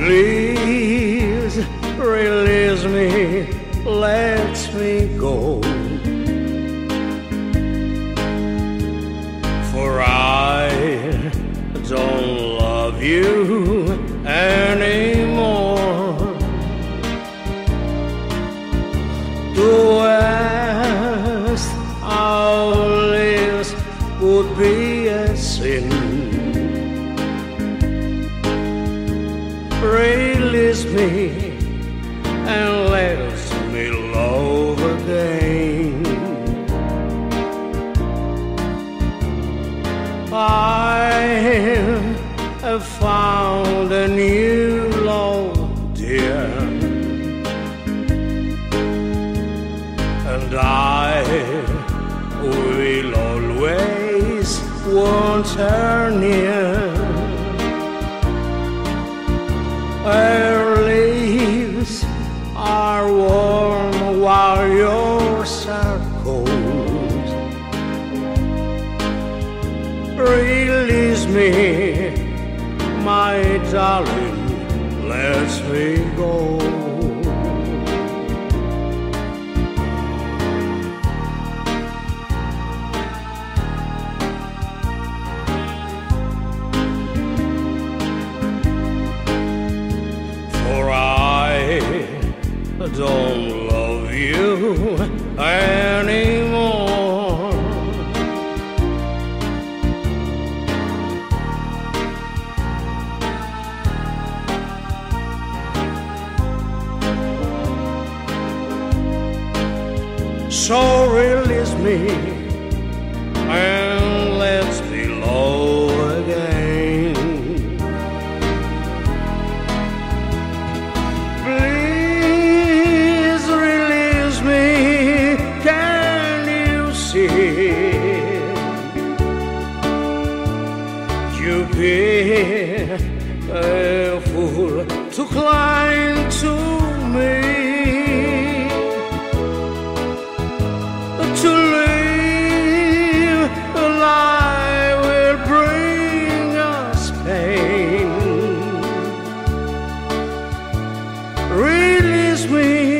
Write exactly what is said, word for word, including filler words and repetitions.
Please release me, let me go. For I don't love you anymore. To ask our lives would be a sin. Release me and let me love again. I have found a new love, dear, and I will always want her near. Her leaves are warm while yours are cold. Release me, my darling, let me go. I don't love you anymore. So release me and let's be low again. You be a fool to climb to me, to live a lie will bring us pain. Release me